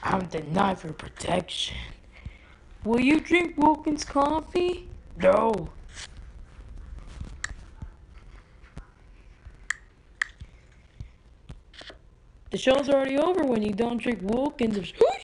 I'm denied for protection. Will you drink Wilkins coffee? No. The show's already over when you don't drink Wilkins.